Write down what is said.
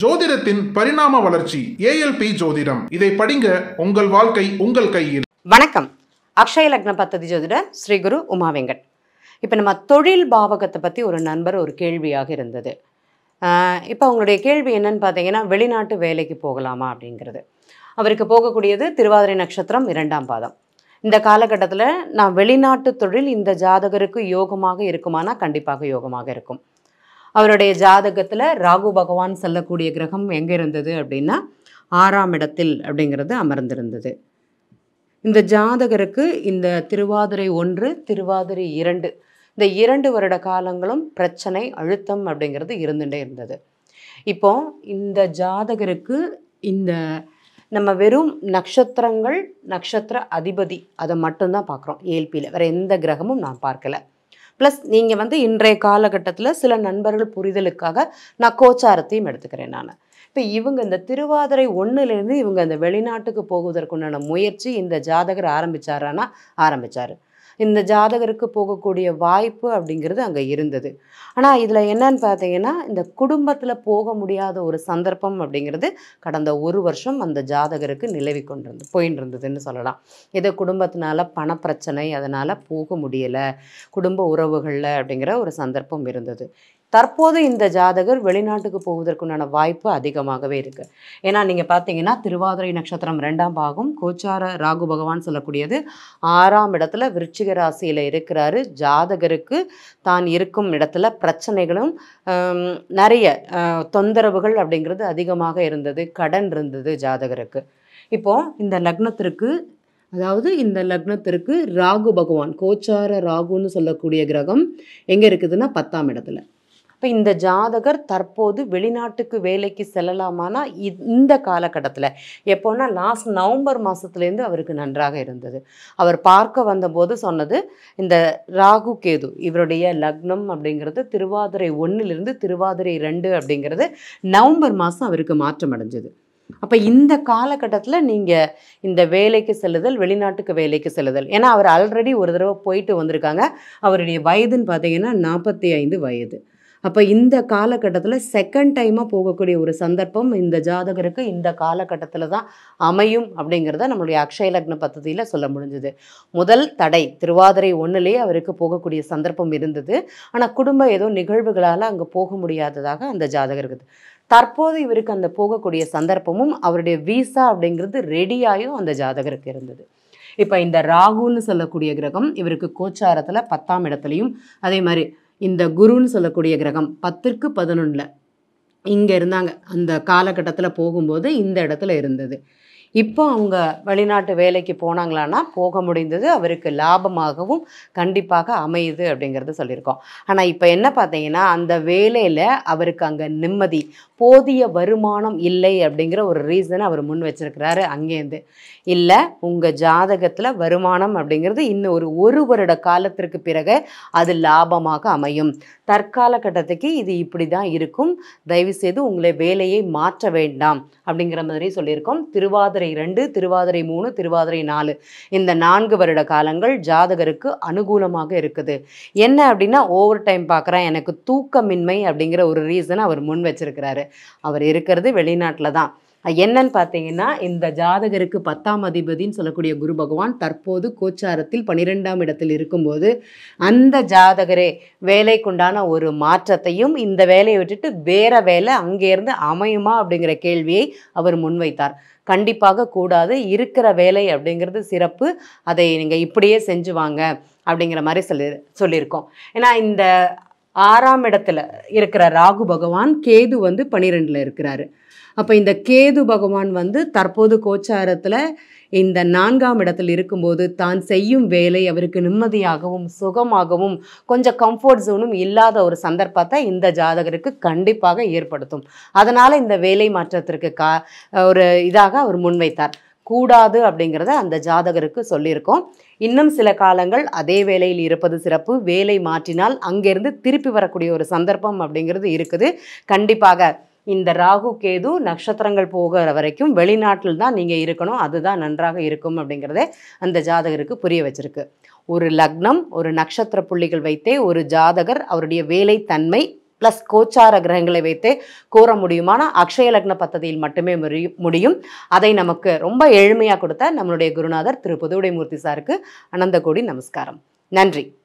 ஜோதிடத்தின் பரிணாம வளர்ச்சி ஏஎல்பி ஜோதிடம். இதை படிங்க, உங்கள் வாழ்க்கை உங்கள் கையில். வணக்கம். அக்ஷய லக்ன பத்ததி ஜோதிடர் ஸ்ரீ குரு உமா வெங்கட். இப்போ நம்ம தொழில் பாவகத்தை பற்றி ஒரு நண்பர் ஒரு கேள்வியாக இருந்தது. இப்போ அவங்களுடைய கேள்வி என்னன்னு பார்த்தீங்கன்னா, வெளிநாட்டு வேலைக்கு போகலாமா அப்படிங்கிறது. அவருக்கு போகக்கூடியது திருவாதிரை நட்சத்திரம் 2ஆம் பாதம். இந்த காலகட்டத்தில் நான் வெளிநாட்டு தொழில் இந்த ஜாதகருக்கு யோகமாக இருக்குமானா கண்டிப்பாக யோகமாக இருக்கும். அவருடைய ஜாதகத்தில் ராகு பகவான் செல்லக்கூடிய கிரகம் எங்கே இருந்தது அப்படின்னா 6ஆம் இடத்தில் அப்படிங்கிறது அமர்ந்திருந்தது. இந்த ஜாதகருக்கு இந்த திருவாதிரை 1, திருவாதிரை 2 இந்த 2 வருட காலங்களும் பிரச்சனை அழுத்தம் அப்படிங்கிறது இருந்துகிட்டே இருந்தது. இப்போ இந்த ஜாதகருக்கு இந்த நம்ம வெறும் நட்சத்திரங்கள், நட்சத்திர அதிபதி அதை மட்டும்தான் பார்க்குறோம் ஏஎல்பியில். வேறு எந்த கிரகமும் நான் பார்க்கல. ப்ளஸ் நீங்கள் இன்றைய காலகட்டத்தில் சில நண்பர்கள் புரிதலுக்காக நான் கோச்சாரத்தையும் எடுத்துக்கிறேன். நான் இப்போ இவங்க இந்த திருவாதிரை 1லேருந்து இவங்க இந்த வெளிநாட்டுக்கு போவதற்குண்டான முயற்சி இந்த ஜாதகர் ஆரம்பித்தார். இந்த ஜாதகருக்கு போகக்கூடிய வாய்ப்பு அப்படிங்கிறது அங்கே இருந்தது. ஆனால் இதில் என்னன்னு பார்த்தீங்கன்னா, இந்த குடும்பத்தில் போக முடியாத ஒரு சந்தர்ப்பம் அப்படிங்கிறது கடந்த 1 வருஷம் அந்த ஜாதகருக்கு நிலவி போயின்னு இருந்ததுன்னு சொல்லலாம். ஏதோ குடும்பத்தினால பணப்பிரச்சனை, அதனால் போக முடியலை, குடும்ப உறவுகளில் அப்படிங்கிற ஒரு சந்தர்ப்பம் இருந்தது. தற்போது இந்த ஜாதகர் வெளிநாட்டுக்கு போவதற்குண்டான வாய்ப்பு அதிகமாகவே இருக்குது. ஏன்னா நீங்கள் பார்த்தீங்கன்னா திருவாதிரை நட்சத்திரம் 2ஆம் பாகம், கோச்சார ராகு பகவான் சொல்லக்கூடியது 6ஆம் இடத்துல விருச்சிக ராசியில் இருக்கிறாரு. ஜாதகருக்கு தான் இருக்கும் இடத்துல பிரச்சனைகளும் நிறைய தொந்தரவுகள் அப்படிங்கிறது அதிகமாக இருந்தது, கடன் இருந்தது ஜாதகருக்கு. இப்போது இந்த லக்னத்திற்கு, அதாவது இந்த லக்னத்திற்கு ராகு பகவான், கோச்சார ராகுன்னு சொல்லக்கூடிய கிரகம் எங்கே இருக்குதுன்னா 10ஆம் இடத்துல. இப்போ இந்த ஜாதகர் தற்போது வெளிநாட்டுக்கு வேலைக்கு செல்லலாமானா இந்த காலகட்டத்தில் எப்போன்னா லாஸ்ட் நவம்பர் மாதத்துலேருந்து அவருக்கு நன்றாக இருந்தது. அவர் பார்க்க வந்தபோது சொன்னது, இந்த ராகு கேது இவருடைய லக்னம் அப்படிங்கிறது திருவாதிரை 1லிருந்து திருவாதிரை 2 அப்படிங்கிறது நவம்பர் மாதம் அவருக்கு மாற்றம் அடைஞ்சது. அப்போ இந்த காலகட்டத்தில் நீங்கள் இந்த வேலைக்கு செல்லுதல், வெளிநாட்டுக்கு வேலைக்கு செல்லுதல், ஏன்னா அவர் ஆல்ரெடி ஒரு தடவை போயிட்டு வந்திருக்காங்க. அவருடைய வயதுன்னு பார்த்தீங்கன்னா 45 வயது. அப்போ இந்த காலகட்டத்தில் செகண்ட் டைமாக போகக்கூடிய ஒரு சந்தர்ப்பம் இந்த ஜாதகருக்கு இந்த காலகட்டத்தில் தான் அமையும் அப்படிங்கிறத நம்மளுடைய அக்ஷய லக்ன பத்ததியில் சொல்ல முடிஞ்சது. முதல் தடை திருவாதிரை 1லேயே அவருக்கு போகக்கூடிய சந்தர்ப்பம் இருந்தது. ஆனால் குடும்ப ஏதோ நிகழ்வுகளால் அங்கே போக முடியாததாக அந்த ஜாதகருக்கு. தற்போது இவருக்கு அந்த போகக்கூடிய சந்தர்ப்பமும் அவருடைய வீசா அப்படிங்கிறது ரெடியாயும் அந்த ஜாதகருக்கு இருந்தது. இப்போ இந்த ராகுன்னு சொல்லக்கூடிய கிரகம் இவருக்கு கோச்சாரத்தில் 10ஆம் இடத்துலையும், அதே மாதிரி இந்த குருன்னு சொல்லக்கூடிய கிரகம் 10க்கு 11 இங்கே இருந்தாங்க. அந்த காலகட்டத்தில் போகும்போது இந்த இடத்துல இருந்தது. இப்போ அவங்க வெளிநாட்டு வேலைக்கு போனாங்களான்னா போக முடிந்தது, அவருக்கு லாபமாகவும் கண்டிப்பாக அமையுது அப்படிங்கிறது சொல்லியிருக்கோம். ஆனால் இப்போ என்ன பார்த்தீங்கன்னா, அந்த வேலையில் அவருக்கு அங்கே நிம்மதி, போதிய வருமானம் இல்லை அப்படிங்கிற ஒரு ரீசனை அவர் முன் வச்சிருக்கிறாரு. அங்கேருந்து இல்லை, உங்கள் ஜாதகத்தில் வருமானம் அப்படிங்கிறது இன்னும் ஒரு வருட காலத்திற்கு பிறகு அது லாபமாக அமையும். தற்கால கட்டத்துக்கு இது இப்படி தான் இருக்கும், தயவுசெய்து உங்களை வேலையை மாற்ற வேண்டாம் அப்படிங்கிற மாதிரி சொல்லியிருக்கோம். திருவாதிரை 2, திருவாதிரை 3, திருவாதிரை 4 இந்த 4 வருட காலங்கள் ஜாதகருக்கு அனுகூலமாக இருக்குது. என்ன அப்படின்னா, ஓவர் டைம் பார்க்குறேன், எனக்கு தூக்கமின்மை அப்படிங்கிற ஒரு ரீசனை அவர் முன் வச்சிருக்கிறாரு. அவர் இருக்கிறது வெளிநாட்டில் தான். என்னன்னு பார்த்தீங்கன்னா, இந்த ஜாதகருக்கு 10ஆம் அதிபதின்னு சொல்லக்கூடிய குரு பகவான் தற்போது கோச்சாரத்தில் 12ஆம் இடத்தில் இருக்கும்போது அந்த ஜாதகரே வேலைக்குண்டான ஒரு மாற்றத்தையும், இந்த வேலையை விட்டுட்டு வேற வேலை அங்கேருந்து அமையுமா அப்படிங்கிற கேள்வியை அவர் முன்வைத்தார். கண்டிப்பாக கூடாது, இருக்கிற வேலை அப்படிங்கிறது சிறப்பு, அதை நீங்கள் இப்படியே செஞ்சு வாங்க அப்படிங்கிற மாதிரி சொல்லியிருக்கோம். ஏன்னா இந்த 6ஆம் இடத்துல இருக்கிற ராகு பகவான் கேது 12ல் இருக்கிறாரு. அப்போ இந்த கேது பகவான் தற்போது கோச்சாரத்தில் இந்த 4ஆம் இடத்தில் இருக்கும்போது தான் செய்யும் வேலை அவருக்கு நிம்மதியாகவும் சுகமாகவும் கொஞ்சம் கம்ஃபர்ட் ஜோனும் இல்லாத ஒரு சந்தர்ப்பத்தை இந்த ஜாதகருக்கு கண்டிப்பாக ஏற்படுத்தும். அதனால் இந்த வேலை மாற்றத்திற்கு ஒரு இதாக அவர் முன்வைத்தார். கூடாது அப்படிங்கிறத அந்த ஜாதகருக்கு சொல்லியிருக்கோம். இன்னும் சில காலங்கள் அதே வேலையில் இருப்பது சிறப்பு. வேலை மாற்றினால் அங்கேருந்து திருப்பி வரக்கூடிய ஒரு சந்தர்ப்பம் அப்படிங்கிறது இருக்குது. கண்டிப்பாக இந்த ராகு கேது நட்சத்திரங்கள் போகிற வரைக்கும் வெளிநாட்டில் தான் நீங்கள் இருக்கணும், அதுதான் நன்றாக இருக்கும் அப்படிங்கிறதே அந்த ஜாதகருக்கு புரிய வச்சிருக்கு. ஒரு லக்னம், ஒரு நட்சத்திர புள்ளிகள் வைத்தே ஒரு ஜாதகர் அவருடைய வேலை தன்மை ப்ளஸ் கோச்சார கிரகங்களை வைத்தே கூற முடியுமானா அக்ஷய லக்ன பத்ததியில் மட்டுமே முடியும். அதை நமக்கு ரொம்ப எளிமையாக கொடுத்த நம்மளுடைய குருநாதர் திரு புதுவுடைமூர்த்தி சாருக்கு அனந்த கோடி நமஸ்காரம். நன்றி.